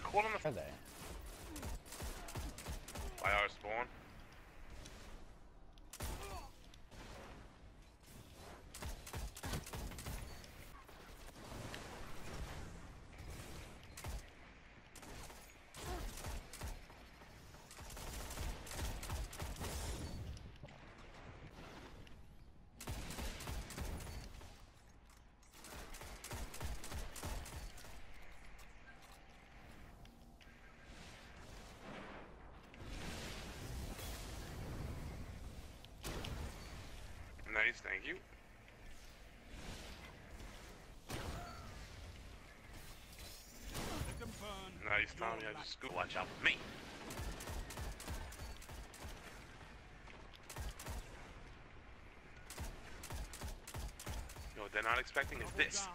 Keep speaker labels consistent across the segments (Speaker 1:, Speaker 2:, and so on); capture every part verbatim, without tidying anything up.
Speaker 1: caught on the.
Speaker 2: Are they?
Speaker 1: By our spawn. Nice, thank you. Nice, Tommy. I just go watch out for me. You know what they're not expecting is this.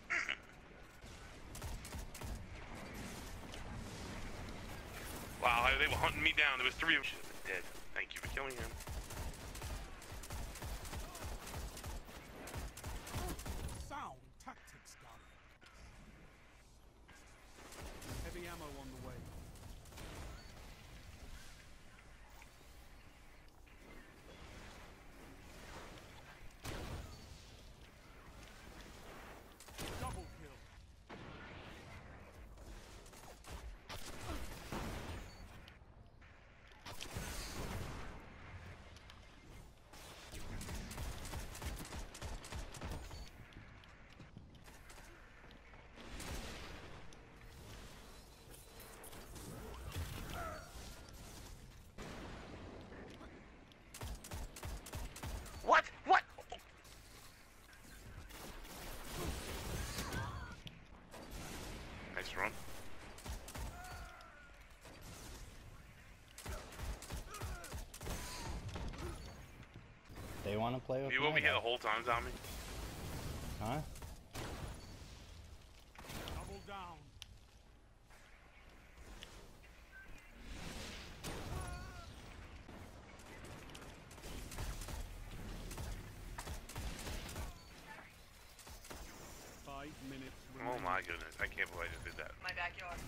Speaker 1: Wow, they were hunting me down. There was three of them. Dead. Thank you for killing him.
Speaker 3: Sound tactics, Guardian. Heavy ammo on the way. Double kill.
Speaker 1: What? What? Nice run.
Speaker 2: They want to play with
Speaker 1: You
Speaker 2: me,
Speaker 1: over here
Speaker 2: though.
Speaker 1: the whole time, Tommy?
Speaker 2: Huh?
Speaker 3: Double down. Five minutes.
Speaker 1: Oh
Speaker 3: remaining.
Speaker 1: my goodness, I can't believe I just did that.
Speaker 4: My backyard.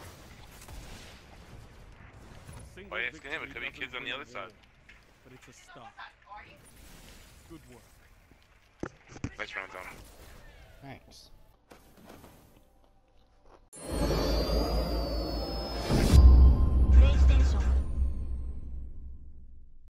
Speaker 3: A single
Speaker 1: Oh, yeah, it's him. It
Speaker 3: victory
Speaker 1: could be
Speaker 3: doesn't
Speaker 1: kids on the
Speaker 3: win a
Speaker 1: other side.
Speaker 3: war, but it's a start. Good work.
Speaker 1: Nice run, Tommy.
Speaker 2: Thanks.